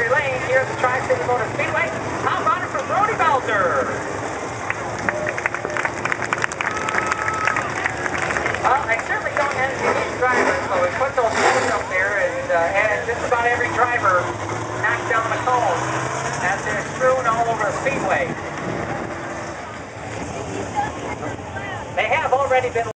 victory lane here at the Tri-City Motor Speedway. How about it for Brody Bowser? Well, I certainly don't envy these drivers, so we put those cones up there, and just about every driver knocks down the cones as they're strewn all over the speedway. They have already been